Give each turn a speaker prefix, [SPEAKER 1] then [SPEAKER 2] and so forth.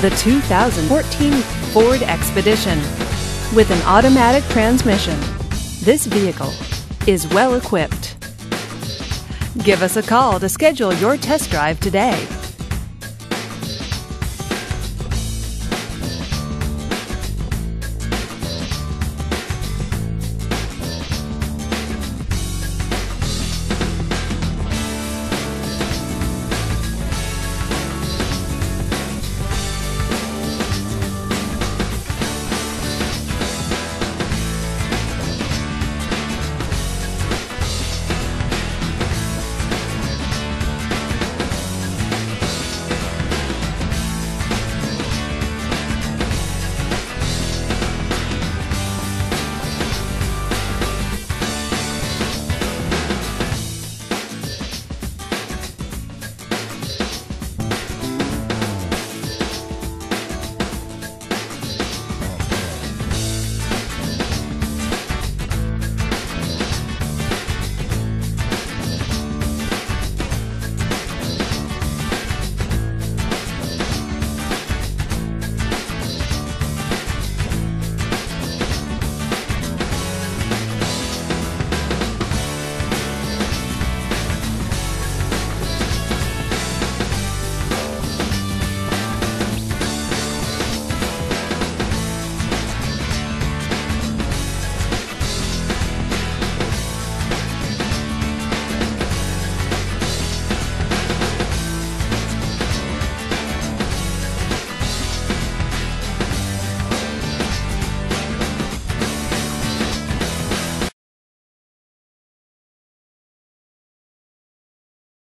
[SPEAKER 1] the 2014 Ford Expedition. With an automatic transmission, this vehicle is well equipped. Give us a call to schedule your test drive today.